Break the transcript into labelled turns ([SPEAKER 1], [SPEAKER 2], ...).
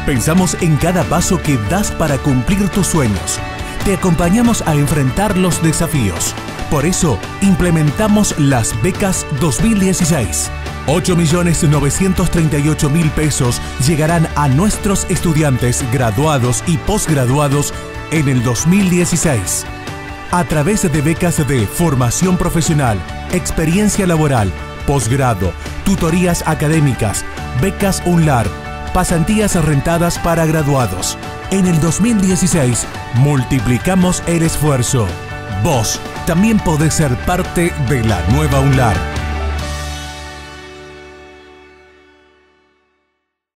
[SPEAKER 1] Pensamos en cada paso que das para cumplir tus sueños. Te acompañamos a enfrentar los desafíos. Por eso, implementamos las becas 2016. 8.938.000 pesos llegarán a nuestros estudiantes graduados y posgraduados en el 2016. A través de becas de formación profesional, experiencia laboral, posgrado, tutorías académicas, becas UNLAR, pasantías rentadas para graduados. En el 2016, multiplicamos el esfuerzo. Vos también podés ser parte de la nueva UNLAR.